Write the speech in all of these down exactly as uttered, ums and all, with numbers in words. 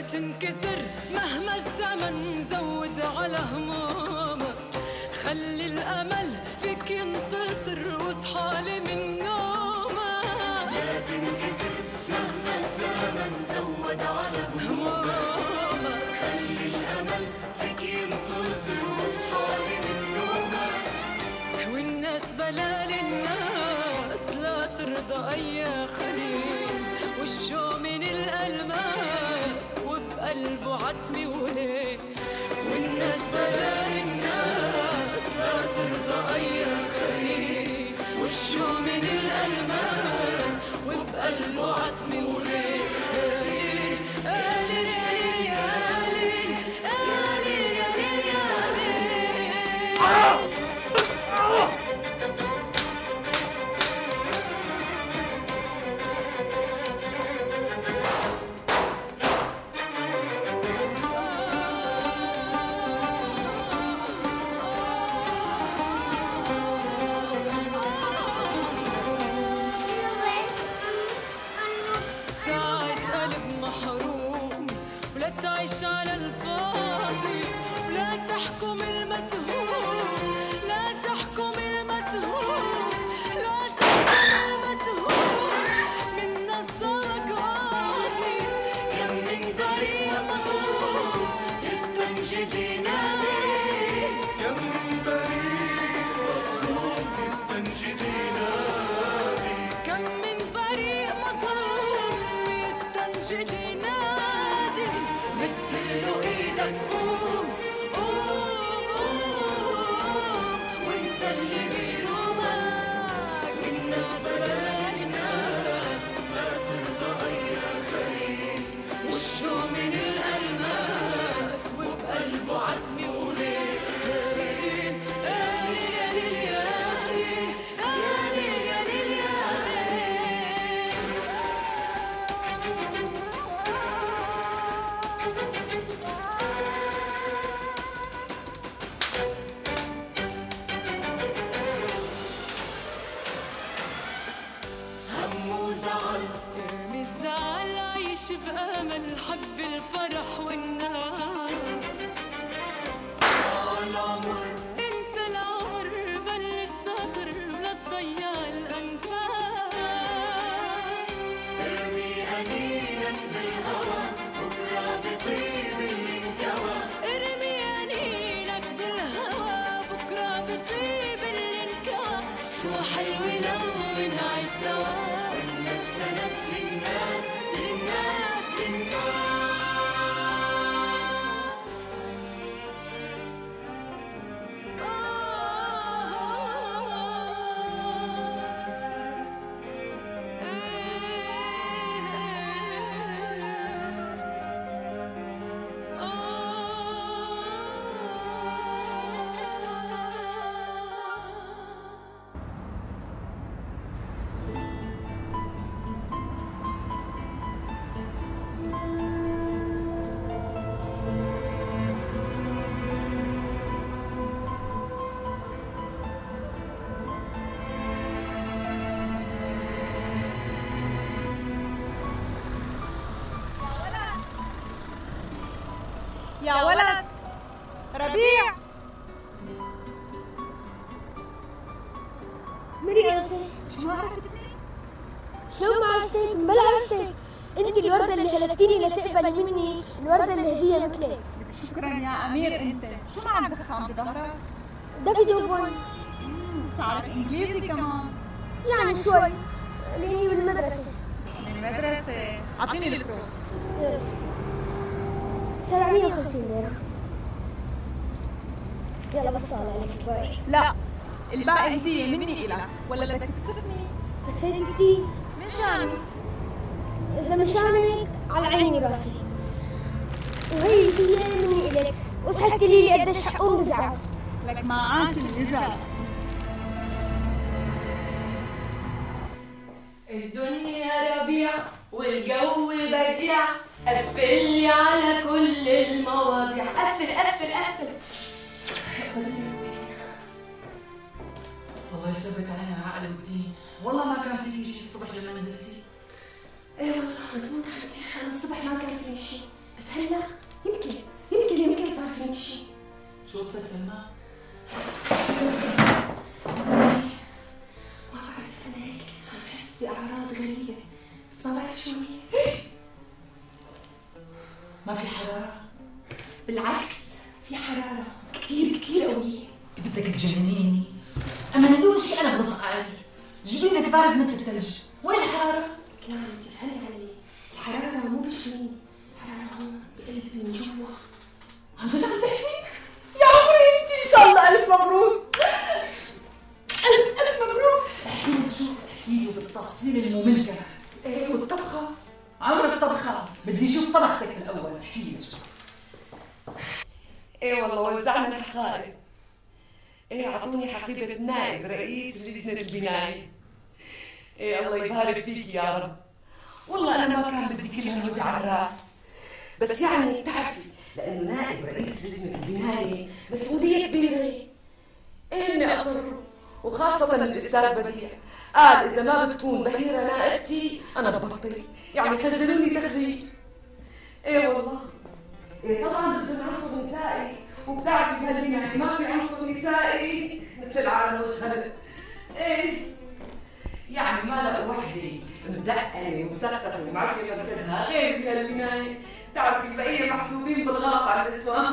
تنكسر مهما الزمن زود على همومك. خلي الأمل فيك ينتصر واصحالي من نومك. لا تنكسر مهما الزمن زود على همومك. خلي الأمل فيك ينتصر واصحالي من نومك. والناس بلا للناس لا ترضى أي خليل، وشه من الألماس وبقلبه عتمي وليه. والناس بلا للناس لا ترضى أي خليل، وشه من الألماس وبقلبه عتمي وليه. تعيش على الفاضي ولا تحكم المتهوم، لا تحكم المتهوم، لا تحكم المتهوم. من نصك غادي كم من بريء مظلوم يستنجد ينادي. كم من بريء مظلوم يستنجد ينادي. كم من بريء مظلوم يستنجد ينادي. مدله ايدك قوم قوم قوم وانسى اللي بيلومك. والناس بلا للناس لا ترضى أي خليل، وشه من الألماس وبقلبه عتمي وليه. ارمي الزعل عيش بأمل، حب الفرح والناس. طال عمر انسى العمر بلش سطر ولا تضيع الأنفاس. ارمي أنينك بالهوى بكرة بطيب اللي انكوى. ارمي أنينك بالهوى بكرة بطيب اللي انكوى. شو حلو لو نعيش سوا. والناس سند للناس للناس للناس. يا ولد ربيع. مري أنسة. شو ما عرفتني؟ شلون ما عرفتك؟ بلا عرفتك. انت الوردة اللي خلقتيني لتقبلي مني الوردة الهدية مثلك. شكرا يا امير. انت شو ما عم بخام بظهرك؟ دافيد وبون. بتعرف انجليزي كمان؟ يعني شوي لاني بالمدرسة. من المدرسة. اعطيني الكروت. ايش؟ سبعمية وخمسين ليرة. يلا بس طالع لك الباقي. لا، الباقي هدية مني إلك، ولا بدك تكسبني؟ بس هيك كتير. من شاني؟ إذا من شانك على عيني راسي. وهي الهدية مني إلك، وصحتي لي قديش حقوم بزعل. لك ما عاش الإزعل. الدنيا ربيع والجو بديع، قفلي على كل المواضيع. قفل قفل قفل. والله يثبت علينا عقل الودين. والله ما كان في شيء الصبح لما نزلتي. ايه والله مزبوط حكيتي. انا الصبح ما كان في شيء. بس هلا يمكن يمكن يمكن صار فيني شيء. شو قصتك سلمى؟ ما بعرف انا هيك عم بحس باعراض غريبه بس ما بعرف شو هي. ما في حرارة؟ بالعكس في حراره كثير كثير قويه. بدك تجننيني. اما ندور شيء انا بنص علي. جيبي لك بارد مثل الثلج. وين الحرارة؟ كلام انت تهني علي. الحراره مو بالجنين، الحراره هون بقلبي من جوا. عن جد عم تحكي؟ يا عمري انت ان شاء الله الف مبروك. الف الف مبروك. احكي لي شوف، احكي لي بالتفاصيل المملكة. ايه والطبخه؟ عمرك طبخة، بدي اشوف طبختك الاول، احكي لي شوف. ايه والله وزعنا الحقائب. ايه اعطوني حقيبة نائب رئيس لجنة البناية. ايه الله يبارك فيك يا رب. والله انا ما كان بدي كل هالوجع الراس، بس يعني بتعرفي لانه نائب رئيس لجنة البناية مسؤولية كبيرة. ايه اني اصره، وخاصة الاستاذ بديع قال اذا ما بتكون بهيرة نائبتي انا ببطل، يعني خجلوني تخجيل. ايه والله. إيه طبعا بدون عنصر نسائي، وبتعرفي بهالبناية ما في عنصر نسائي مثل العالم والخلق. ايه يعني ما لقوا وحدة مدقنة ومثقفة ومعرفة مركزها غير بهالبناية. بتعرفي البقية محسوبين بالغلط على الاسوان.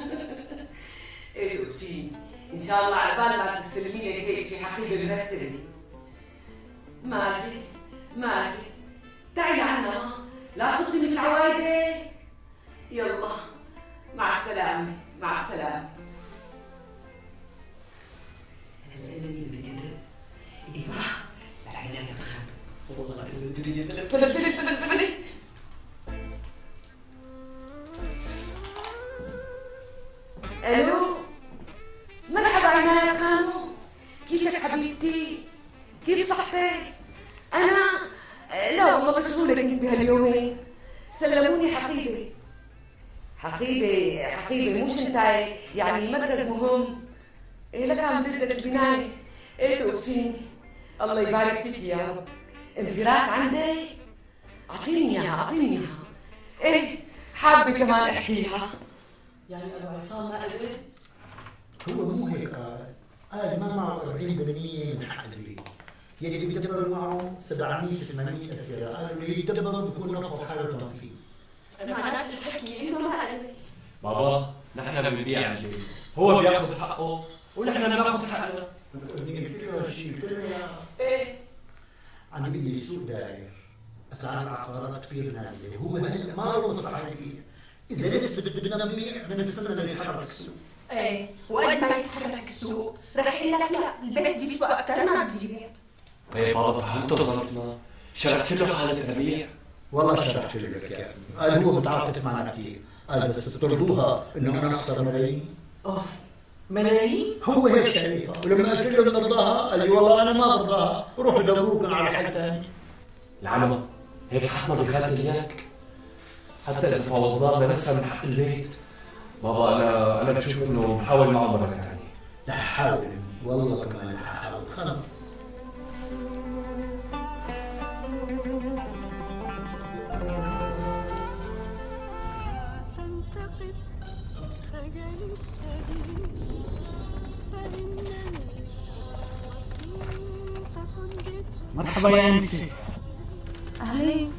ايه دوبشيني ان شاء الله على بال ما تستلمي لي هيك شي حقيبة مرتبة. ماشي ماشي تعي عنا لا تخدمي في العوايدة. يلا مع السلامة مع السلامة. هلا أنا مين بدي ده؟ إيوه العناية تخرب. والله إذا الدنيا تلف تلف تلف تلف تلف. ألو مرحبا عناية كانوا، كيفك حبيبتي؟ كيف صحتك؟ أنا لا والله مشغولة كنت بهاليومين. سلموني حقيبة حقيبة حقيبة مو شنطاية، يعني مركز مهم. إيه لك عم بلدك البناية. إيه توصيني الله يبارك فيك يا رب. انفراس عندك؟ أعطيني إياها أعطيني إياها. إيه حابة كمان أحكيها. يعني ابو عصام ما قدر؟ هو مو هيك قال، قال ما معه أربعين بالمية من حق البيت، يلي بيدبر معه سبعمية ثمانمية ألف ريال، قالوا اللي يدبر بكون نفض حاله تنفيذ. معناته الحكي انه ما قال. بابا نحن بنبيع البيت، هو بياخذ حقه ونحن بناخذ حقنا. قلت له شيء، قلت له ايه؟ عم يقول لي السوق داير، أسعار العقارات كثير نازلة، هو هلا ما له مصلحة يبيع، إذا لسه بدنا نبيع من السنة اللي يتحرك السوق. ايه وقت ما يتحرك السوق رح يقول لك لا البيت بيسوى اكثر ما بدي بيع. طيب بابا فهمت ظرفنا، شرحت له حالة ربيع. والله شرحت لك يا ابني، قال هو متعاطف معنا كثير، قال بس بترضوها انه انا اخسر ملايين؟ اوف ملايين؟ هو هيك شايفها، ولما قلت له برضاها قال لي والله انا ما برضاها، روحوا دوروا على حل ثاني. العلمة هيك حقنا بخالة اياك، حتى اذا فوضناه بنفسها من حق البيت. بابا انا انا بشوف انه بحاول معه مرة ثانية. لا حاول والله كمان حاول خلص. مرحبا يا انسي. اهلين.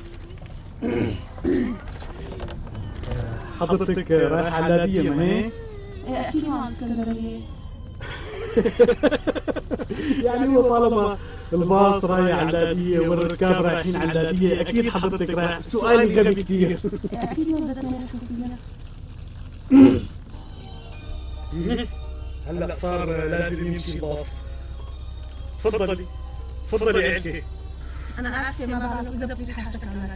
حضرتك رايحة على النادية ما هيك؟ ايه اكيد مع اسكندريه. يعني هو طالما الباص رايح على النادية والركاب رايحين على النادية اكيد حضرتك رايح. السؤال غبي كثير. اكيد ما بدنا نروح فيها. هلا صار لازم يمشي الباص. تفضلي تفضلي عيلتي. انا اسفه ما بعرف اذا بدي حاجتك عمرك.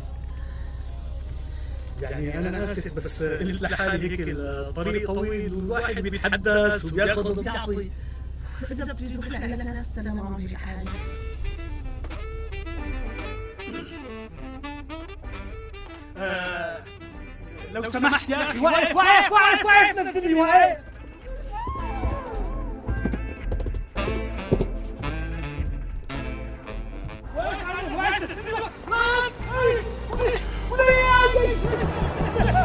يعني انا اسف بس قلت لحالي هيك الطريق طويل والواحد بيتحدث وبياخذ وبيعطي. اذا بتريد روح لأهل الناس انا ما عمري بحالي. آه لو سمحت يا اخي وقف وقف وقف وقف نزلني وقف. وقف وقف نزلني وقف.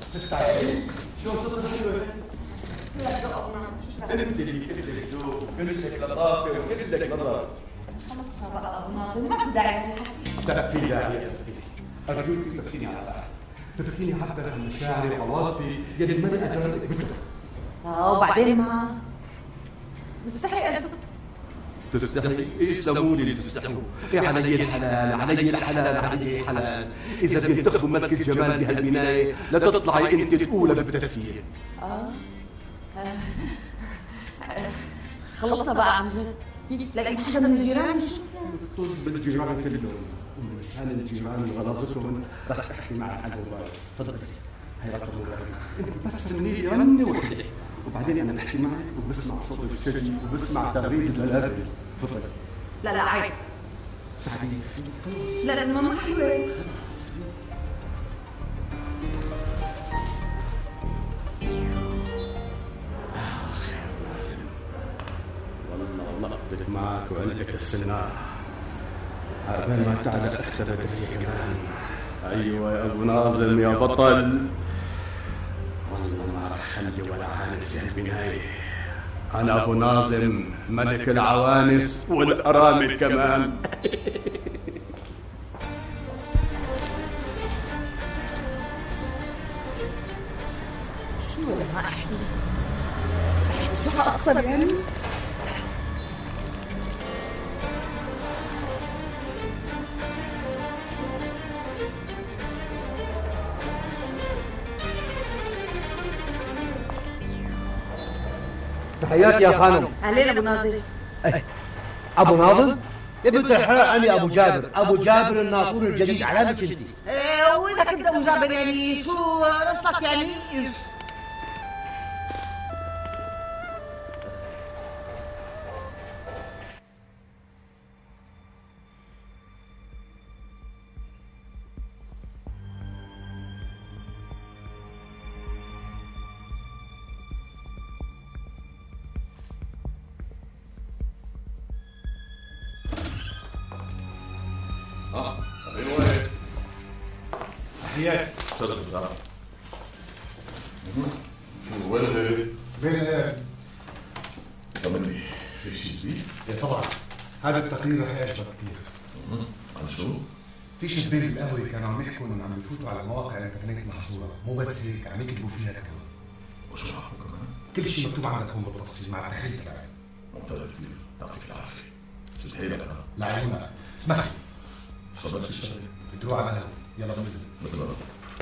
ست عيال شو قصتها حلوه؟ لا ذوق ناظر. انت اللي كلك ذوق وكلك لطافه وكلك نظر. خلصها بقى ناظر، ما في داعي للحكي. لا في داعي يا ستي. ارجوك تتركيني على راحتي. تتركيني اعبر عن مشاعري وعواطفي يلي ماني قادر اثبتها. اه وبعدين ما مستحي قلبك. تستحي؟ ايش سووني اللي تستحوا؟ يا علي الحلال علي الحلال علي الحلال. اذا بينتخبوا ملك الجمال بهالبنايه لا تطلعي انت الاولى بالتسيير. اه خلصنا بقى عن جد. لكن حدا من الجيران يشوفها. طز بالجيران كلهم. ومشان الجيران وغلاظتهم رح احكي معك عن الموبايل. تفضلي هي رقم موبايلي. انت بس مني لي رنه وحده وبعدين انا بحكي معك وبسمع صوت الكلي وبسمع تغريد البلابل. تفضلي. لا لا عيب. سعيد. لا لا ما حلوه. اخ يا ناسم والله لقطت معك وعلقت السنار. عقبال ما تعلق اختها بدريه كمان. ايوه يا ابو ناظم يا بطل. والله ما رح خلي ولا عانس بهالبنايه. انا ابو ناظم ملك العوانس والارامل كمان. شو ما احكي؟ شو حاقصر يعني؟ تحياتي يا خانم. اهلين ابو ناظر. ابو ناظر؟ يا بنت الحلال انا ابو جابر، ابو جابر الناطور الجديد على مش انت. ايه واذا كنت ابو جابر يعني شو قصتك يعني؟ اه صابرين وين؟ تحياتي. تفضل تعال. وين غيري؟ بين الآن. طمني في شيء جديد؟ ايه طبعا هذا التقرير رح يعجبك كثير. عن شو؟ في شباب القهوه كانوا عم يحكوا انهم عم يفوتوا على مواقع الانترنت محظوره، مو بس هيك عم يكتبوا فيها كمان. وشو حكوا كمان؟ كل شيء مكتوب عندك هون بالتفصيل مع التحليل تبعي. ممتاز كثير، يعطيك العافيه. شو تحيلك؟ لعيونك. اسمح لي. تفضل شو الشغله؟ بتروح على القهوه، يلا بنزل. بالضبط.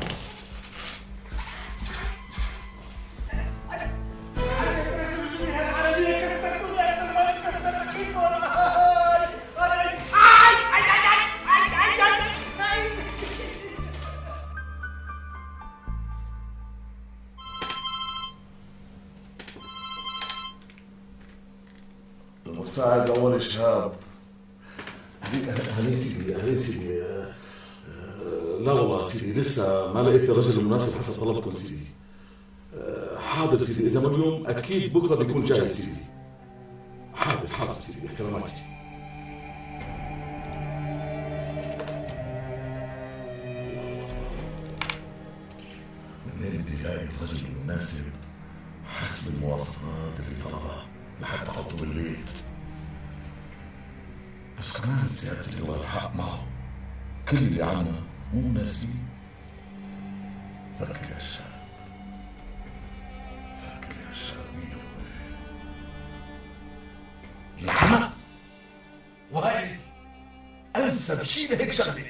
المساعد اول شهاب. اهلين سيدي اهلين سيدي. لا والله سيدي لسه ما لقيت الرجل المناسب حسب طلبكم سيدي. حاضر سيدي اذا ما اليوم اكيد بكره بيكون جاهز سيدي. حاضر حاضر سيدي احتراماتي. منين بدي الاقي الرجل المناسب حسب المواصفات اللي طلبها لحتى احطه بالبيت؟ بس كمان سيادة اللواء الحق معه، كل اللي عنا مو مناسبين. فكر يا شاب، فكر يا شاب. مين هو؟ العمى وهي انسب شيء لهيك شغله.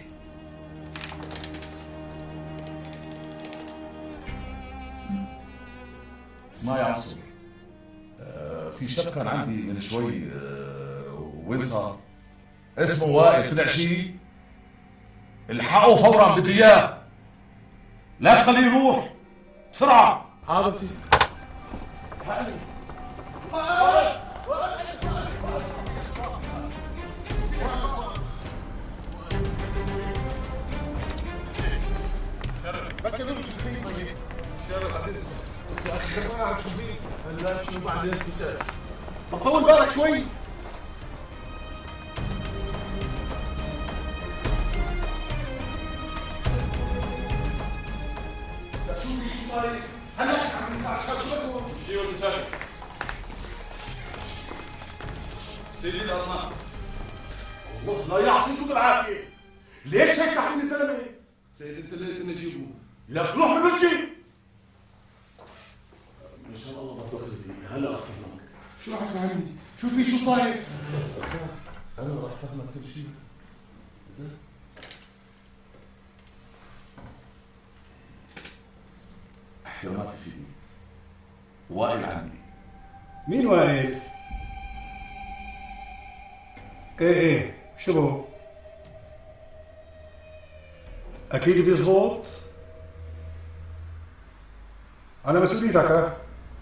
اسمع يا عصور، آه في شاب كان عندي من شوي، آه وين صار؟ اسمه وائل. طلع شيء الحقه فورا، بدي اياه. لا تخليه يروح بسرعه. حاضر سيدي. بس يا شو فيك طيب؟ شرف عزيز يا اخي خلينا نعرف شو فيك. هلا شو بعدين تسال؟ طول بالك شوي. شو في شو شو صاير؟ هلا عم نساعد شباب شو بدكم؟ شو وانت ساكت؟ سيدي الأرناء والله لا يعطيكم العافيه. ليش هيك ساحبني زلمه؟ سيدي انت اللي قلت نجيبه. لك روح من وجهي. ان شاء الله ما تاخذني هلا رح افهمك. شو رح تفهمني؟ شو في شو صاير؟ انا رح افهمك كل شيء. احترامات سيدي. وائل عندي. مين وائل؟ ايه ايه شو هو؟ اكيد بيزبط؟ على مسؤوليتك ها؟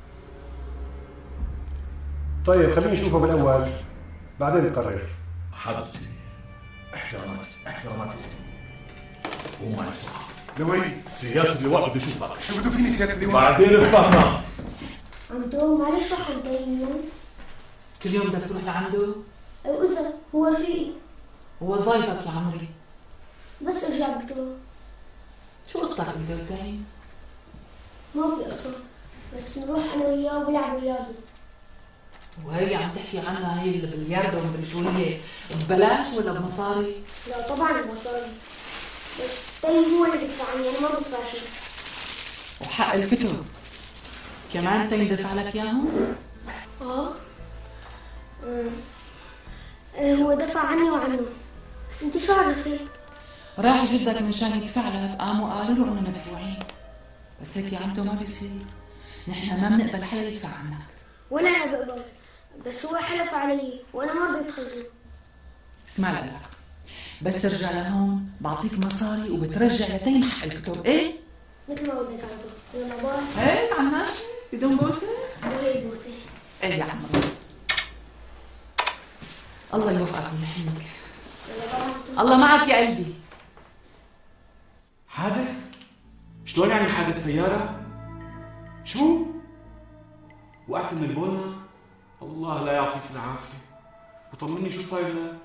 طيب خليني اشوفه بالاول بعدين نقرر. حاضر سيدي. احترامات احترامات سيدي. وما يصح. لوي سيادة اللواء بده يشوفك. شو بده فيني سيادة اللواء؟ بعدين نفهمها. عمدو معلش رح نتيمه. كل يوم بدك تروح لعنده؟ وإذا هو رفيقي. هو وظايفك يا عمري. بس ارجع دكتور. شو قصتك بالدكتور؟ ما في قصة، بس نروح أنا وياه ونلعب رياضة. وهي عم تحكي عنها هي اللي بالرياضة والبرجولية ببلاش ولا بمصاري؟ لا طبعا بمصاري، بس تيم هو اللي بيدفع عني، أنا ما بدفع شيء. وحق الكتب كمان تيم دفع لك إياهم؟ آه. آه هو دفع عني وعنه، بس أنت شو عرفت؟ راح جدك مشان يدفع لك، قاموا قالوا له إنه مدفوعين. بس هيك يا عمدو ما بيصير، نحن ما بنقبل حدا يدفع عنك. ولا أنا بقبل، بس هو حلف علي وأنا ما رضيت خرجه. اسمع لك، بس ترجع لهون بعطيك مصاري وبترجع لتيم حق الكتب، ايه؟ مثل ما بدك عمدو. يلا باي. هيك عن ماشي بدون بوسة؟ وهي بوسة. ايه يا عمرو. الله يوفقك ويحميك. الله معك يا قلبي. حادث؟ شلون يعني حادث سيارة؟ شو؟ وقعت من البونة؟ الله لا يعطيك العافية. وطمني شو صاير لها؟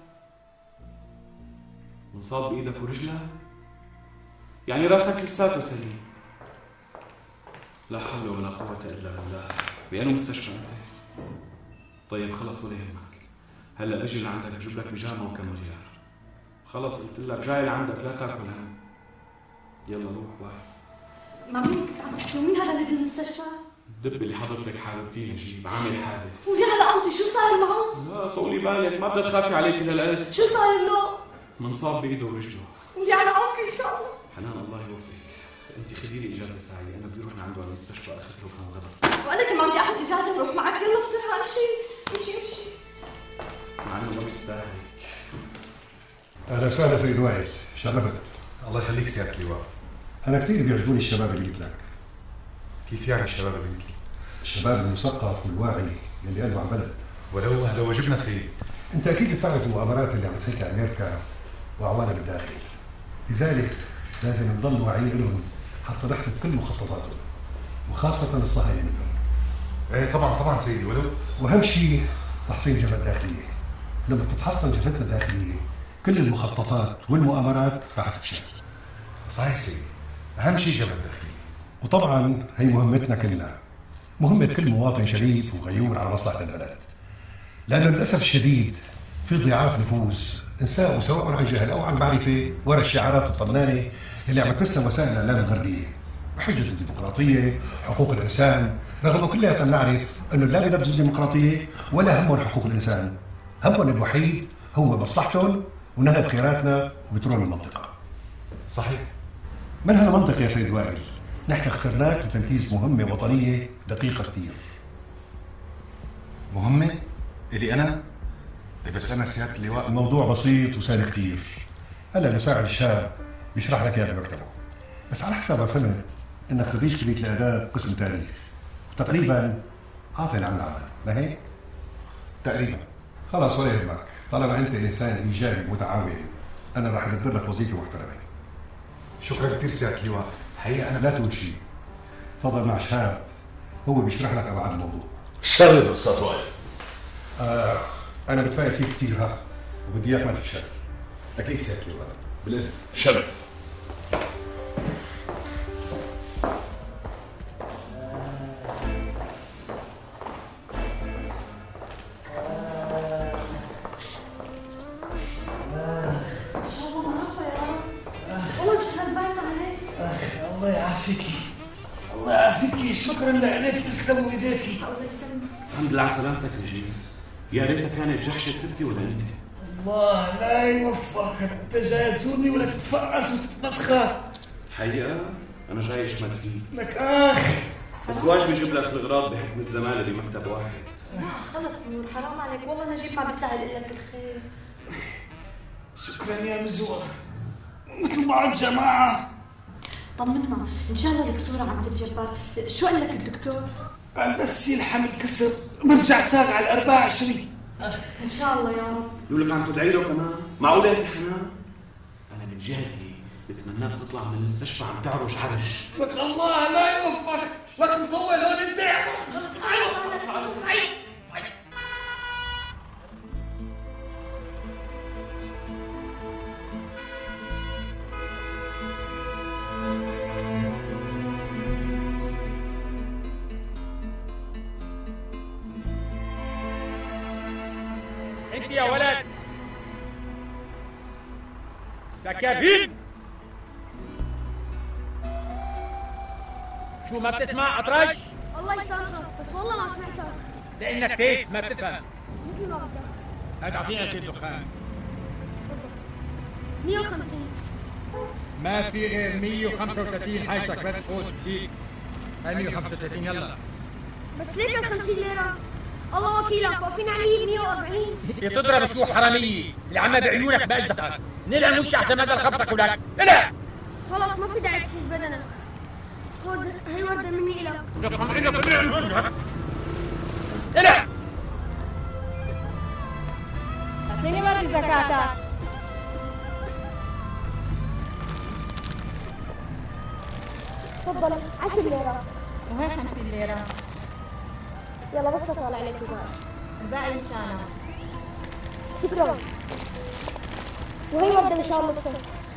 انصاب بإيدك ورجلها؟ يعني راسك لساته سليم. لا حول ولا قوة إلا بالله. بأنه مستشفى أنت؟ طيب خلص ولا يهمك. هلا اجي لعندك بجيب لك بيجامه وكم غيار. خلص قلت لك جاي لعندك لا تاكل هم. يلا روح باي. مامي كنت عم تحكي مين هذا اللي بالمستشفى؟ الدب اللي حضرتك حاربتيه نجيب عامل حادث. وليه هلا قمتي شو صار معه؟ لا طولي بالك ما بدك تخافي عليه كل هالقد. شو صاير له؟ منصاب بايده ورجله. وليه هلا قمتي ان شاء الله؟ حنان الله يوفقك. انت خذي لي اجازه ساعه انا بدي اروح لعنده على المستشفى اخذ له كم غدا. وانا كمان بدي اخذ اجازه نروح معك يلا بسرعه امشي امشي امشي. مع انه ما بيستاهل. اهلا وسهلا سيد وائل، شرفت. الله يخليك سيادة اللواء. انا كثير بيعجبوني الشباب اللي قلت لك. كيف يعني الشباب اللي قلت لي؟ الشباب المثقف والواعي اللي قلبه على البلد. ولو هذا واجبنا سيد. انت اكيد بتعرف المؤامرات اللي عم تحكي امريكا واعوانها بالداخل. لذلك لازم نضل واعيين لهم حتى نحدد كل مخططاتهم وخاصة الصهاينة منهم. ايه طبعا طبعا سيدي. ولو واهم شيء تحصين جبهة داخلية. لما تتحصن جبهتنا الداخلية كل المخططات والمؤامرات راح تفشل. صحيح سيدي، اهم شيء جبهة داخلية. وطبعا هي مهمتنا كلنا، مهمة كل مواطن شريف وغيور على مصلحة البلد. لأنه للأسف الشديد في ضعاف نفوذ انساءوا سواء عن جهل أو عن معرفة ورا الشعارات الطنانة اللي عم ترسم وسائل الإعلام الغربية بحجة الديمقراطية، حقوق الإنسان، رغم كلياتنا نعرف أنه لا بينبذوا الديمقراطية ولا همهم حقوق الإنسان، همهم الوحيد هو مصلحتهم ونهب خيراتنا وبترول المنطقة. صحيح. من هالمنطق يا سيد وائل نحن اخترناك لتنفيذ مهمة وطنية دقيقة كثير. مهمة؟ إلي أنا؟ بس أنا سيادة اللواء. الموضوع بسيط وسهل كثير. هلا المساعد الشاب بيشرح لك اياه بمكتبه. بس على حسب ما فهمت انك خريج كلية الآداب قسم تاريخ وتقريبا عاطل عن العمل، ما هيك؟ تقريبا. خلاص ولا يهمك، طالما انت انسان ايجابي متعاون انا راح ادبر لك وظيفة محترمة. شكرا كثير سيادة اللواء. حقيقة أنا لا تقول شيء. تفضل مع شهاب هو بيشرح لك ابعاد الموضوع. شرف استاذ وائل. آه انا بتفائل فيك كثير ها وبدي اياك ما تفشل. أكيد سيادة اللواء. بالإذن. شرف. يعافيكي الله يعافيكي، شكرا لك، تسلموا ايديكي. الله يسلمك. الحمد لله على سلامتك يا جيل. يا ريتها كانت جحشة ستي ولا انت. الله لا يوفقك، انت جاي تزورني ولا تتفقس وتتمسخر؟ حقيقة أنا جاي أشمت فيك. لك آخ بس واجب يجيب لك الأغراض بحكم الزمالة بمكتب واحد. خلص نور حرام عليك، والله نجيب ما بيستاهل لك الخير. شكرا يا مزوخ، مثل بعض جماعة. طمنا ان شاء الله الكسوره عم تتجبر. شو قال لك الدكتور؟ قال بس يلحم الكسر برجع ساق على الأربعة وعشرين. ان شاء الله يا رب. يقول لك عم تدعي له كمان؟ معقولة انت حنان؟ أنا من جهتي بتمناك تطلع من المستشفى عم تعرج عرج. لك الله لا يوفقك، لك مطول هون انت. انت يا ولد تكافين، شو ما بتسمع أطرش؟ الله يسامحك بس والله ما سمعتك. لأنك تيس ما بتفهم. مثل ما بدك. هات أعطيني أنت الدخان. مية وخمسين. ما في غير مية وخمسة وثلاثين حاجتك بس خذ شيك. هاي مية وخمسة وثلاثين يلا. بس ليك الخمسين ليرة. الله وكيلك واقفين علي مية وأربعين. تضرب شو حرامية اللي عمها بعيونك بأجدقك. نلعن وش أحسن ما زال خبصك ولك. نلعن. خلص ما في داعي تحس بدنك. خذ هي وردة مني إلك. يفهم إنك نلعن. نلعن. اعطيني ورد زكاتك. تفضل عشر ليرات. وهي خمسين ليرة. يلا بس اطلع عليك الباقي. الباقي ان شاء الله. شكرا. وهي وردة ان شاء الله تصير.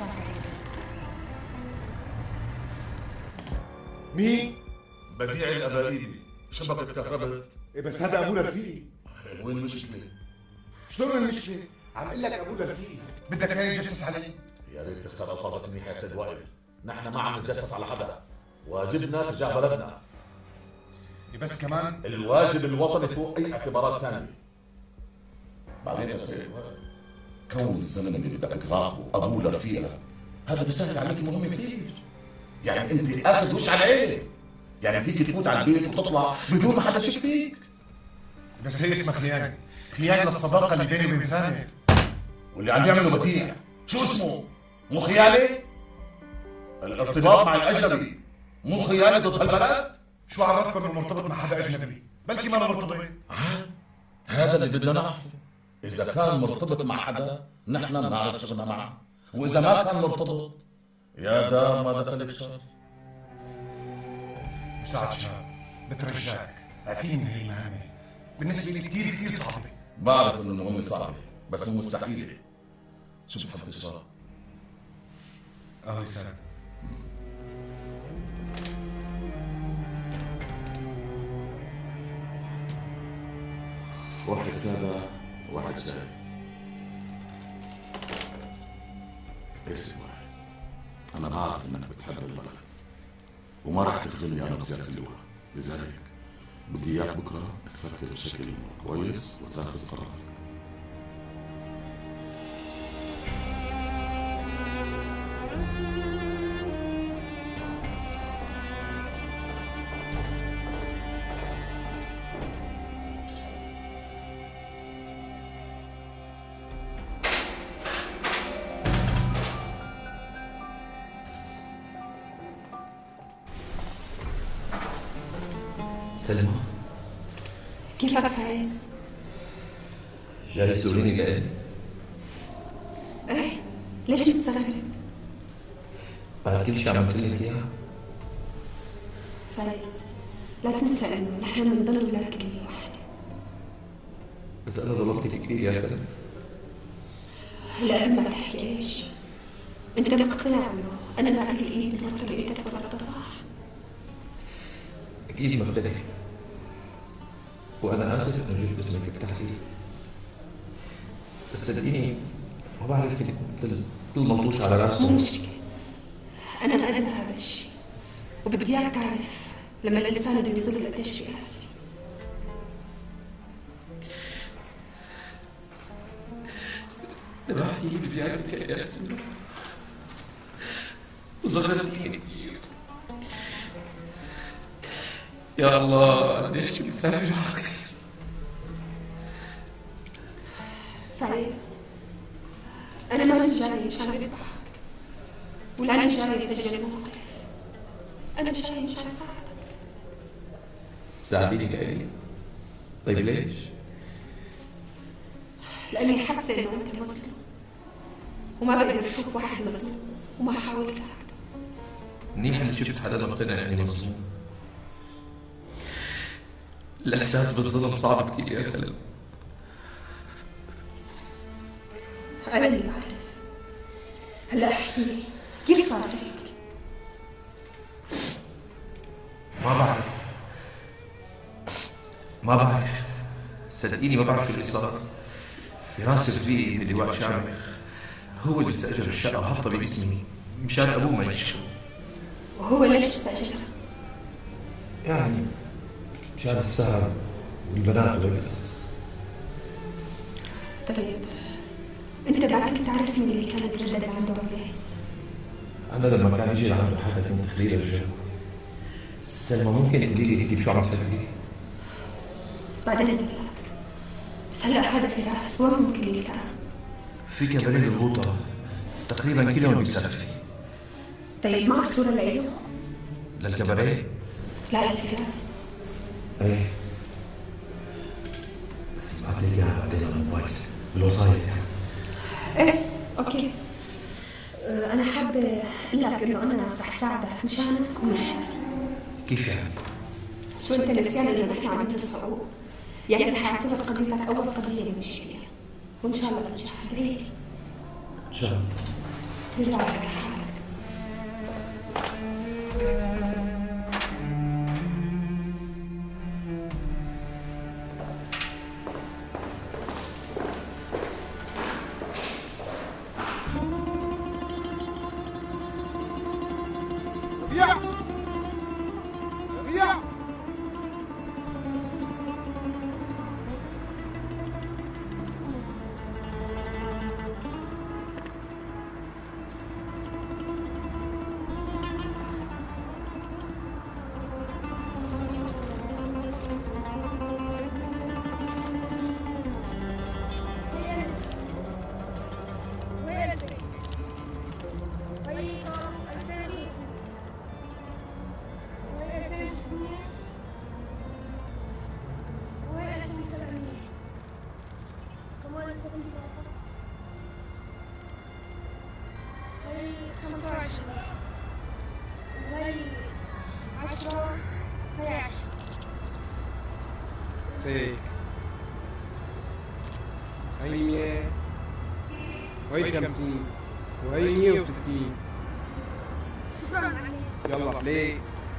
مين؟ بديع الأبائيلي، شبكة كهربت. إيه بس هذا أبونا رفيق. وين المشكلة؟ شلون المشكلة؟ عم اقول لك ابونا رفيق. بدك هي يتجسس علي؟ يا ريت تختار الفاظك منيحة يا سيد وائل، نحن ما عم نتجسس على حدا، واجبنا تجاه بلدنا. بس كمان الواجب الوطني فوق أي اعتبارات ثانية. بعدين يا سيد وائل، كون الزلمة اللي بدك راقبه أبوه لرفيقها هذا بيسهل عليك مهمة كثير. يعني أنت آخذ وش على عينك، يعني فيك تفوت على البيت وتطلع بدون ما حدا يشك فيك. بس هي اسمها خيانة، خيانة للصداقة اللي بيني وبين سامر. واللي عم يعمله بديع شو اسمه؟ مو خيانة؟ الارتباط مع الأجنبي مو خيانة ضد هالبلد؟ شو عرفكم انه مرتبط مع حدا أجنبي؟ بلكي ما مرتبط. هذا اللي بدنا نعرفه. إذا كان مرتبط مع حدا نحن نعرف شغلنا معه، وإذا ما كان مرتبط يا دار ما دخلك شر. مساعد شاب بترجاك، عارفين هي مهمة بالنسبة لي كثير كثير صعبة. بعرف إنه المهمة صعبة بس مو مستحيلة. شو بتحب تشرب؟ اه يا سادة. واحد سادة واحد شاي. اسم واحد. أنا بعرف إنك بتحب البلد وما راح تخزني أنا بزيارة اللواء، لذلك بدي إياك بكرة تفكر بشكل كويس وتاخذ قرارك. سلمى، كيفك فايز؟ جاي تزوريني لإلي؟ ايه، ليش مستغرب؟ بعد كل شيء عملت لك إياه؟ فايز، لا تنسى إنه نحن بنضل أولاد كل واحدة. بس أنا ظلمتك كثير يا سلمى. هلا ما تحكيش. أنت مقتنع إنه أنا ما عندي إيد بمرة إيدك ولا صح؟ أكيد مقتنع، وأنا آسف إنه جبت اسمك بالتحقيق، بس صدقيني ما بعرف مثل كل ملطوش على راسه. مو مشكلة، أنا ما أدري هذا الشيء، وبدي اياك تعرف لما الانسان بده يظل قديش بيقاسي. نبهتيني بزيارتك يا ياسمين وظلمتيني كثير. يا الله قديش كنت سافر عقلي. فايز، أنا ماني جاية مشان أضحك ولا أنا جاية أسجل الموقف، أنا جاية مشان أساعدك. ساعديني كأني. طيب ليش؟ لأني حاسة إنه أنت مظلوم وما بقدر أشوف واحد مظلوم وما أحاول أساعده. منيح إني شفت حدا مقتنع إني مظلوم. الإحساس بالظلم صعب كثير يا سلمى. أنا اللي بعرف. هلا احكي لي كيف صار هيك؟ ما بعرف ما بعرف صدقيني ما بعرف شو اللي صار. فراس رفيقي ابن اللواء شامخ هو اللي استأجر الشقة وحطها باسمي مشان أبوه ما يكشفه. وهو ليش استأجرها؟ يعني مشان السهر والبنات والقصص. طيب انت بعد كنت عارف مين اللي كان يتردد عنده بالبيت؟ أنا لما كان يجي لعنده حدا من تخليل الجو. سلمى ممكن تقولي لي هيك بشو عم تفكري؟ بعدين بقول لك، بس هلا هذا فراس وين ممكن يلتقى؟ في كباريه الغوطة تقريبا كل يوم بيسافر فيه. طيب معك صورة لإيه؟ للكباريه؟ لا لفراس. ايه بس بعت لي اياها بعدين على الموبايل بالوصاية يعني. ايه اوكي. أه انا حابة اقول لك انه انا رح ساعدك مشانك ومشاني. كيف يعني؟ شو انت نسيان انه نحن عم ندرس حقوق؟ يعني رح اعتبر قضيتك اول قضية نمشي فيها وان شاء الله بنجح. ادعي لي. ان شاء الله. دير على حالك. ربيع ربيع سيك هاي مية وهي خمسين وهي مية وستين. شكرا عليك. يلا بلاي.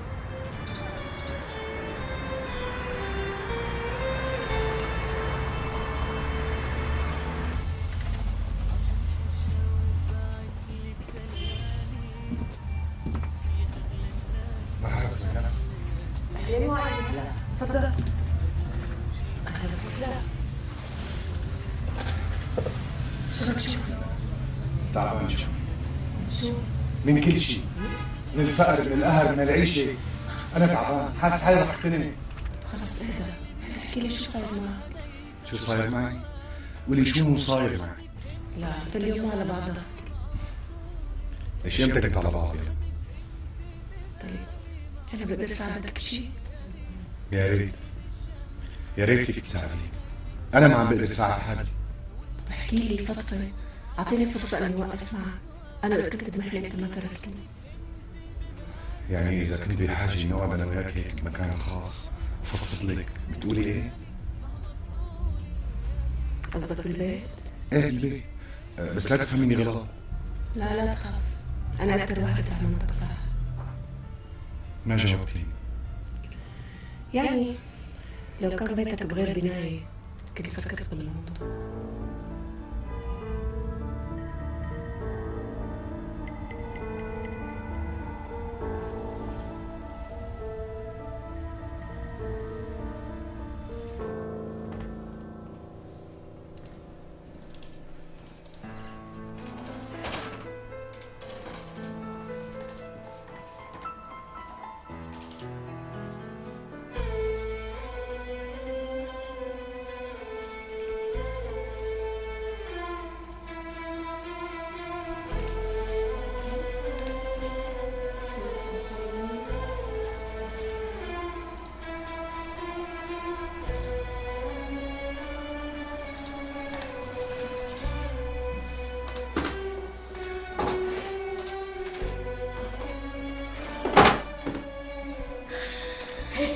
مرحبا سكان. اهلا وسهلا. تفضل. اهلا وسهلا. شو بدك تشوف؟ تعبان شوف شو؟ من كل شيء، من الفقر، من القهر، من العيشة. أنا تعبان، حاسس حالي رح اختنق. خلص اهدى، احكي لي شو صاير معك؟ شو صاير معي؟ ولي شو مو صاير معي؟ لا انت اليوم على بعضك. ليش يمتى كنت على بعض يعني؟ طيب انا بقدر اساعدك بشيء؟ يا ريت يا ريت فيك تساعديني، أنا ما عم بقدر ساعد حالي. احكي لي فضفض، اعطيني فرصة اني اوقف معك. انا قد كنت بمحلي انت ما تركتني. يعني إذا كنت بحاجة إني أقعد أنا وياك هيك بمكان خاص وفضفض لك، بتقولي إيه؟ قصدك بالبيت؟ إيه البيت، أه بس لا تفهميني غلط. لا لا تخاف، انا اكثر واحدة فهمتك صح. ما جاوبتيني. يعني لو كان بيتك بغير بناية كنت فكرت بالموضوع.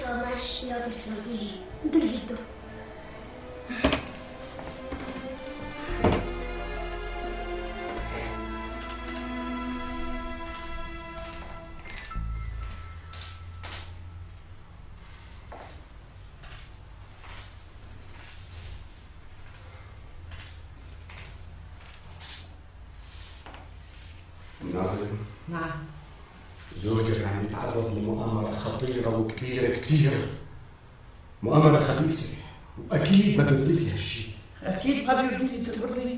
صار معي احتياطي استراتيجي مثل جده. ناظم. نعم. زوجك عم يتعرض لمؤامرة خطيرة وكبيرة كتير. مؤامرة خبيثة وأكيد ما بيرضيك هالشيء. أكيد ما بيرضيني تخبرني.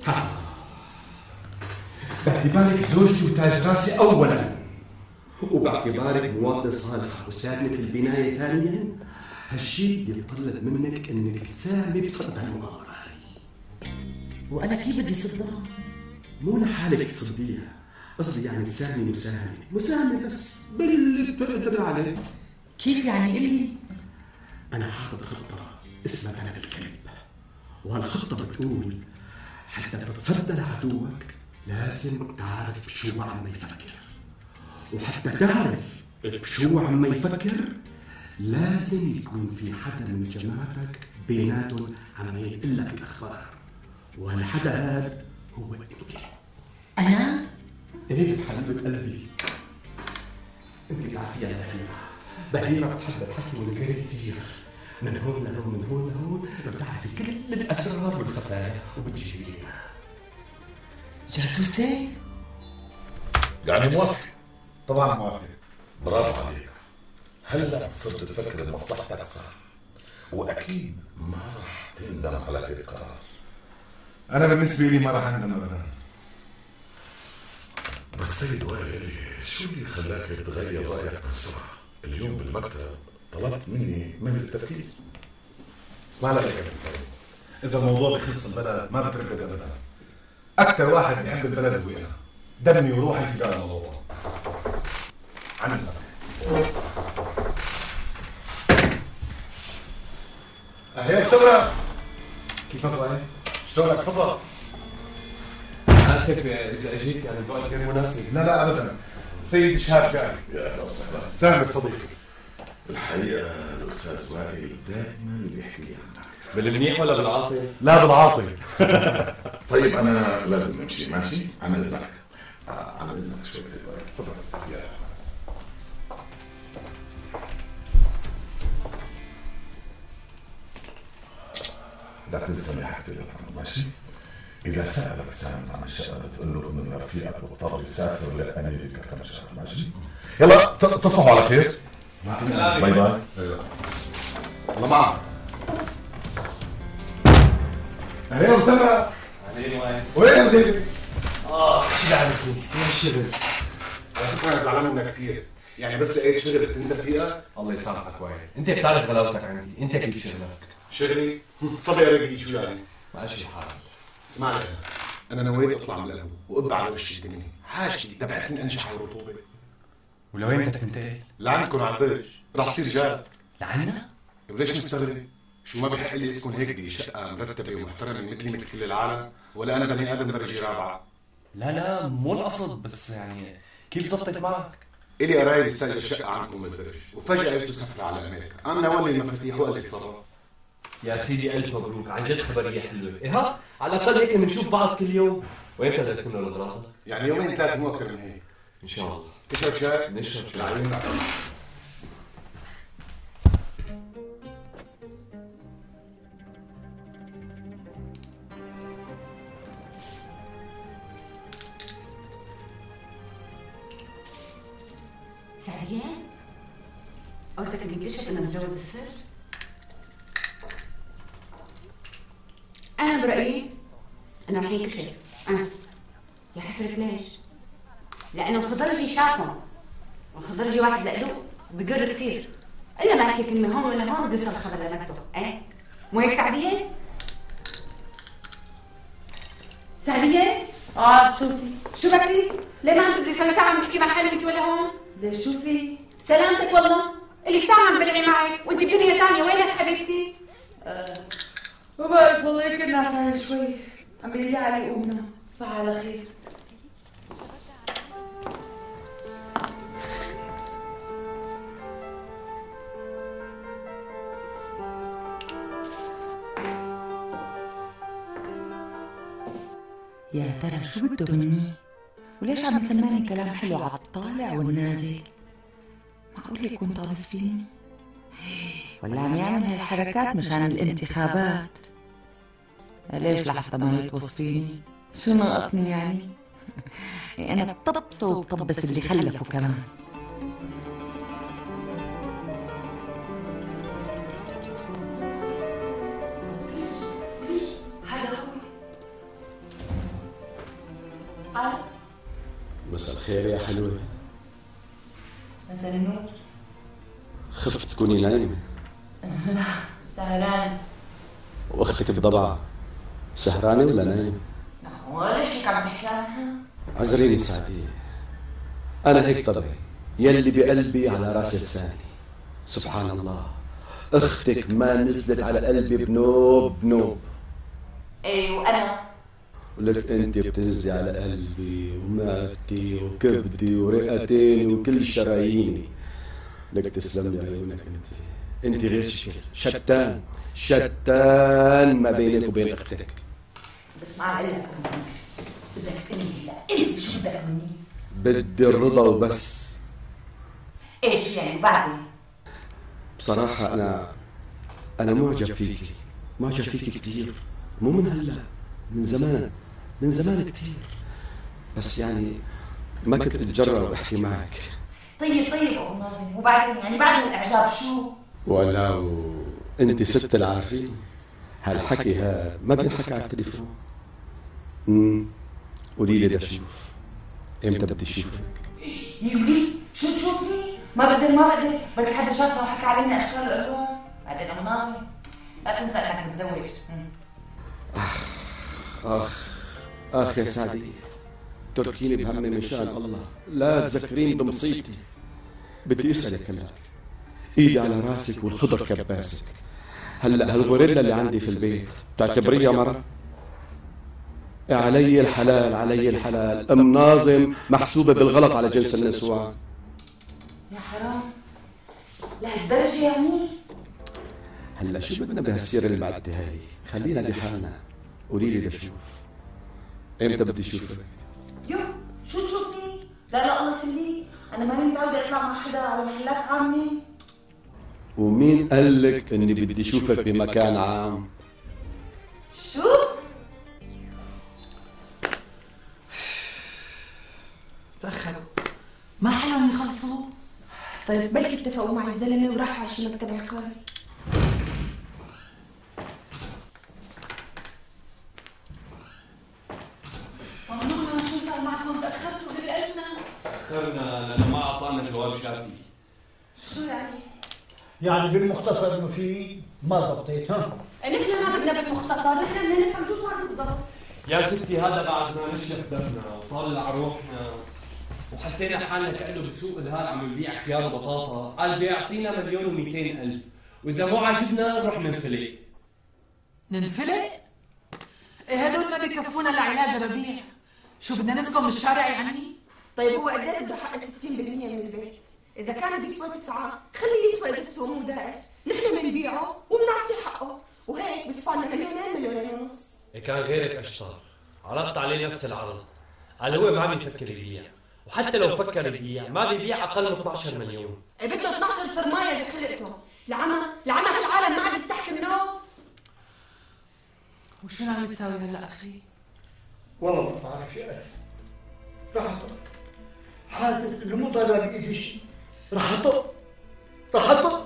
باعتبارك زوجتي وتاج راسي أولا، وباعتبارك مواطن صالح وساكنة في البناية ثانيا، هالشيء يتطلب منك انك تساهمي بصد هالمؤامرة هاي. وأنا كيف بدي صدها؟ مو لحالك تصديها، قصدي يعني تساهمي مساهمة، مساهمة بس باللي بتقدر عليه. كيف يعني إلي؟ أنا حاطط خطة اسمها بلد الكلب، وهالخطة بتقول حتى تتصدى لعدوك لازم تعرف بشو عم يفكر، وحتى تعرف بشو عم يفكر لازم يكون في حدا من جماعتك بيناتهم عم يقلك الأخبار، وهالحدا هاد هو أنت. أنا؟ إيه حبيبة قلبي، أنت بتعرفيها بهيرة، بهيرة بتحب الحكي والقري كتير، من هون لهون من هون لهون بتعرفي كل الأسرار والخفايا وبتجيبي لنا. جاسوسة؟ يعني موافق؟ طبعا موافق. برافو عليك. هلا صرت تفكر لمصلحتك صح، واكيد ما راح تندم على هيك قرار. انا بالنسبه لي ما راح اندم ابدا. بس سيد وائل، شو اللي خلاك تغير رايك بسرعه؟ اليوم بالمكتب طلبت مني من التفكير. اسمع لك يا فارس، اذا الموضوع بخص البلد ما بتردد ابدا. اكثر واحد بيحب البلد هو انا، دمي وروحي في هذا الموضوع. عن اذنك. اهلا بسرعه. كيفك وائل؟ شلونك؟ تفضل. اسف اذا اجيت يعني الوقت غير مناسب. لا لا ابدا، سيد شهاب جاي. يا اهلا وسهلا. سامر صديقي. الحقيقه الاستاذ وائل دائما بيحكي لي عنك. بالمنيح ولا بالعاطي؟ لا بالعاطي. طيب انا لازم امشي، ماشي؟ عن اذنك. عن اذنك شوي سيد وائل. تفضل. يا لا تنسى حق تليفون، ماشي؟ إذا سألك سامر عن الشغلة تقول له إنه رفيقك بالطبع يسافر لأمريكا كم شهر، ماشي؟ يلا تصبحوا على خير. مع السلامة. باي باي. الله معك. أهلا وسهلا. أهلين وين؟ وين بديتي؟ آه شو عرفتني؟ وين الشغل؟ على فكرة أنا زعلان منك كثير، يعني بس لقيت شغل بتنزل فيها؟ الله يسامحك وائل، أنت بتعرف غلاوتك عندي، أنت كيف شغلك؟ شغلي؟ صبي ألاقي شو يعني؟ ماشي حال. اسمعني، أنا نويت أطلع من القهوة وأبقى على وش الدنيا، حاجتي تبعتني أنجح على الرطوبة. ولوين بدك تنتقل؟ لعندكم على الدرج، راح أصير جاد. لعنا؟ وليش مستغرب؟ شو ما بحق لي اسكن هيك بشقة مرتبة ومحترمة مثلي مثل كل العالم؟ ولا أنا بني آدم درجة رابعة؟ لا لا مو القصد، بس يعني كيف زبطت معك؟ إلي قرايب استأجر شقة عندكم بالدرج، وفجأة اجوا سفرة على أمريكا، أنا ولي المفاتيح وقلت صبر. يا سيدي ألف مبروك، عن جد خبرية حلوة. إيه ها؟ على الأقل هيك بنشوف بعض كل يوم. وإمتى بدك تكون أغراضك؟ يعني يومين ثلاثة مو أكثر من هيك. إن شاء الله. تشرب شاي؟ نشرب شاي. العيون. سعيد؟ قلتك اني بكشف انه متجوز السر؟ انا برأيي انه رح ينكشف. انا يا حسرة ليش؟ لانه الخضرجي شافهم، والخضرجي واحد لقلوه بقر كثير، الا ما حكي كلمة هون ولا هون بيوصل الخبر لمكتب. ايه مو هيك سعدية؟ سعدية؟ اه شوفي شو بكي؟ ليه ما عم تقدري صار ساعة عم تحكي مع حالك انت ولا هون؟ ليش شوفي؟ سلامتك والله، اللي ساعة عم بلعي معك وانت بدنيا ثانية. وينك حبيبتي؟ آه وبارك والله يمكن الناس هاي شوي عم بيلي علي قومنا. تصبح على خير. يا ترى شو بده مني؟ وليش عم يسمعني كلام حلو على الطالع والنازل؟ معقول يكون طالس فيني؟ ولا عم يعمل هالحركات مشان الانتخابات؟ ليش لحظة ما يتوصيني؟ شو ناقصني يعني؟ أنا بطبصه وبطبس اللي خلفه كمان. هذا هو. مساء الخير يا حلوة. مساء النور. خفت تكوني نايمة. لا سهران. واختك بضبعة سهرانة ولا نايمة؟ وليش هيك عم تحكي عنها؟ عذريني سعدية، أنا هيك طبعي، يلي بقلبي على راسي لساني. سبحان الله، أختك ما نزلت على قلبي بنوب بنوب. إيه وأنا؟ ولك أنت بتنزلي على قلبي ومعدتي وكبدي ورئتين وكل شراييني. لك تسلم لي عيونك أنت، أنت غير شكل، شتان شتان ما بينك وبين أختك. بس ما أقول لك بدك تقول لي هلا قل شو بدك مني؟ بدي الرضا وبس. ايش يعني بعدين؟ بصراحة أنا أنا معجب فيكي، معجب فيكي كتير، مو من هلا، من زمان، من زمان كتير، بس يعني ما كنت أتجرأ وأحكي معك. طيب طيب أم ناظم، وبعدين يعني بعد الإعجاب شو؟ ولو أنت ست العارفين، هالحكي هذا ما بينحكى على التليفون. امم قولي لي بدي أشوف، إمتى بدي أشوفك؟ يولي شو تشوفني؟ ما بقدر ما بقدر، بركي حدا شافنا وحكى علينا أشكال وألوان، بعدين أم ناظم لا تنسى إنك متزوج. آخ آخ آخ يا سعدي، تركيني بهمي من شان الله، لا تذكريني بمصيبتي. بدي أسألك هلا، إيدي على راسك والخضر كباسك، هلا هالغوريلا اللي عندي في البيت بتعتبريها مرة؟ علي الحلال علي الحلال، أم ناظم محسوبة بالغلط على جنس النسوان. يا حرام لهالدرجة يعني؟ هلا شو بدنا بهالسيرة المعدة هاي؟ خلينا لحالنا، قولي لي بدي أشوف، إمتى بدي أشوفك؟ يو شو تشوفني؟ لا لا الله يخليك، أنا ماني متعودة أطلع مع حدا على محلات عامة. ومين قال لك إني بدي أشوفك بمكان عام؟ شو؟ تأخروا، ما حلم يخلصوا؟ طيب بلكي اتفقوا مع الزلمة وراحوا على شي مكتب عقاري. ممنوع شو صار معكم؟ تأخرتوا بقلبنا. تأخرنا لأنه ما أعطانا جواب شافي. شو يعني؟ يعني بالمختصر انه في ما ضبطيت ها؟ نحن ما بدنا بالمختصر، نحن بدنا نفهم شو معك بالضبط. يا ستي هذا بعد ما نشف دفنا وطلع روحنا وحسينا حالنا كأنه بالسوق الهال عم يبيع خيار وبطاطا، قال بده يعطينا مليون ومئتين ألف، وإذا مو عاجبنا نروح ننفلق. ننفلق؟ إيه هدول ما بكفونا لعلاج ربيع، شو بدنا نسكن بالشارع يعني؟ طيب هو قد ايه بده حق ستين بالمية من البيت؟ إذا كان بيسوى تسعة خليه يسوى إذا سوى مو دائر، نحن بنبيعه وبنعطيه حقه، وهيك بيصفى لنا مليونين مليونين ونص. كان غيرك أشطر، عرضت عليه نفس العرض، قال هو ما عم يفكر يبيع، وحتى لو فكر يبيع ما بيبيع أقل من اثني عشر مليون. إيه بده اثني عشر فرماية بخلقته، لعمى لعمى هالعالم ما عاد يستحكي منه. وشو ناوي تساوي هلا أخي؟ والله ما بعرف يا ألف، رح أطق، حاسس إنه مو طالع بإيدي شيء، رح أطق رح أطق.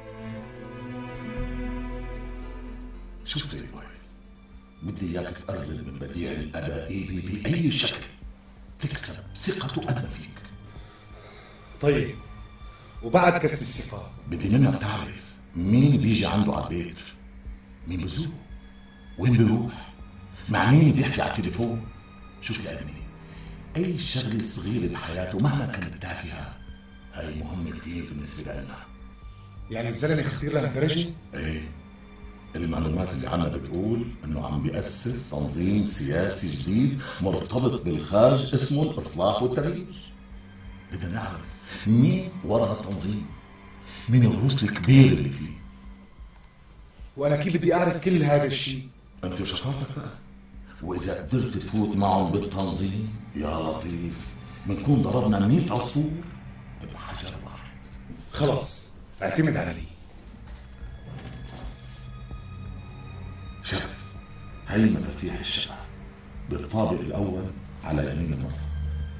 شوف زي بوي، بدي اياك تقرب من بديع الابائي باي شكل تكسب ثقته أنا فيك. طيب وبعد كسب الثقة بدي منك تعرف مين بيجي عنده على البيت، مين بزور، وين بيروح، مع مين بيحكي على التليفون. شوف يا ابني، اي شغله صغيره بحياته مهما كانت تافهه هاي مهمه كثير بالنسبه لنا. يعني الزلمه خطير لهالدرجه؟ ايه، المعلومات اللي عنا بتقول انه عم بيأسس تنظيم سياسي جديد مرتبط بالخارج اسمه الاصلاح والتغيير. بدنا نعرف مين وراء التنظيم، مين الروس الكبير اللي فيه. وانا كيف بدي اعرف كل هذا الشيء؟ انت وشطارتك بقى، واذا قدرت تفوت معهم بالتنظيم يا لطيف بنكون ضربنا مئة عصفور بحجر واحد. خلاص اعتمد علي. شرف، هي مفاتيح الشقة بالطابق الأول على يمين المصنع.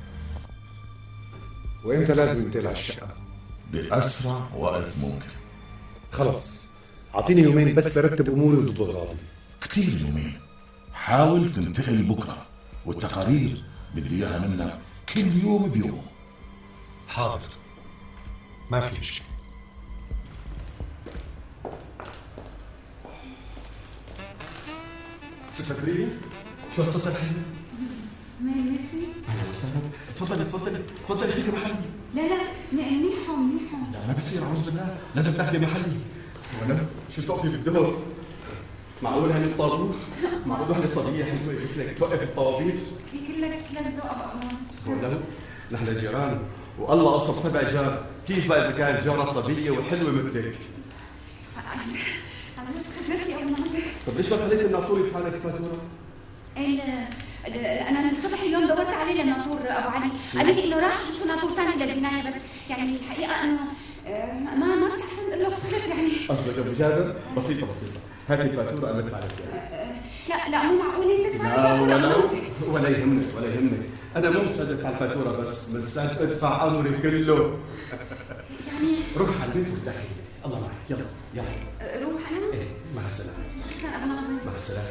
وإمتى لازم انتقل على الشقة؟ بأسرع وقت ممكن. خلاص أعطيني يومين بس برتب أموري وتضبط غاضي. كتير يومين، حاول تنتقل بكرة والتقارير بدي إياها منك كل يوم بيوم. حاضر، ما في مشكلة. ست بدرية، شو هالصوت الحلو؟ ميسي؟ أهلا وسهلا، تفضلي تفضلي تفضلي خذي محلي. لا لا منيحة منيحة. لا ما بصير أعوذ بالله، لازم تاخذي محلي. وأنا شو توقفي بالدهر؟ معقول هني الطابور؟ معقول وحدة صبية حلوة قلت لك توقف الطوابير؟ كلك كلك ذوق أبو ولو نحن جيران والله أوصف سبع جار، كيف بقى إذا كانت جارة صبية وحلوة مثلك؟ خسرتي أبو ناصر. طب ليش ما خليت الناطور يدفع لك الفاتورة؟ انا من الصبح اليوم دورت عليه للناطور ابو علي، قال لي انه راح اشوف ناطور ثاني للبنايه، بس يعني الحقيقه انه ما ما استحسن الا خسرت يعني. قصدك ابو جابر؟ بسيطه بسيطه، هاتي الفاتوره انا بدفع لك اياها. لا لا مو معقول انت تدفع لا الفاتوره. ولا ولا يهمك ولا يهمك، انا مو مستعد ادفع الفاتوره بس مستعد ادفع امري كله. يعني روح على البيت وارتاحي، الله معك، يلا يلا. روح انا؟ ايه مع السلامه. شكرا ابو ناصر. مع السلامه.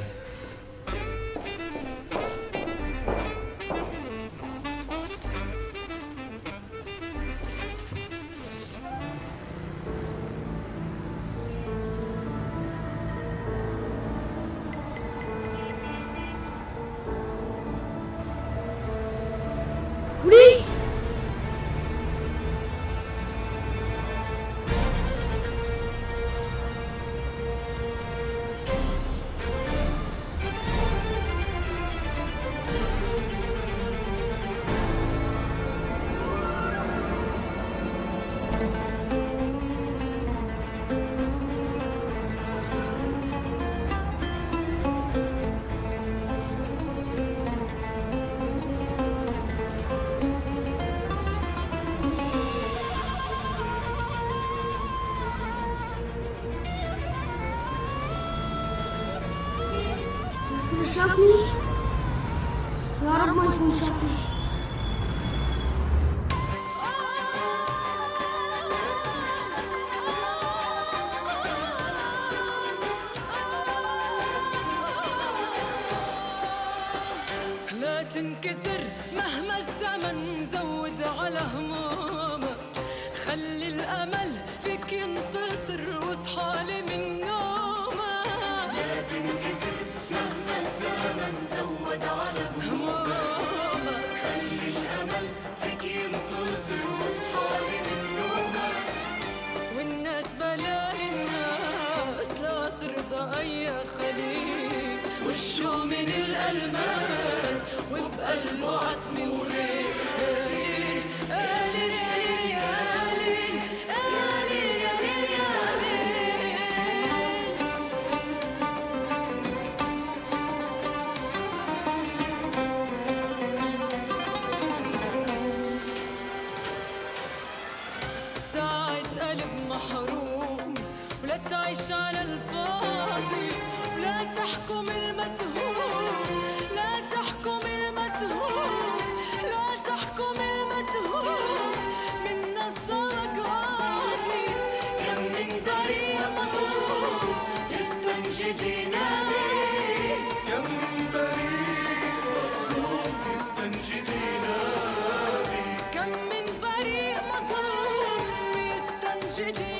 شافني؟ يا رب ما يكون شافني. لا تنكسر مهما الزمن زود على همومك، خلي الأمل فيك ينتصر واصحى لي من نومك. لا تنكسر مهما الزمن زود على همومك، خلي الأمل فيك ينتصر واصحى لي من نومك. والناس بلا الناس لا ترضى أي خليل، وشه من الألماس وبقلبه عتمي وليل. ساعة قلب محروم ولا تعيش على الفاضي، ولا تحكم المتهوم، لا تحكم المتهوم، لا تحكم المتهوم. من نصك غادي كم من بريء مظلوم يستنجد ينادي، كم من بريء مظلوم يستنجد ينادي، كم من بريء مظلوم يستنجد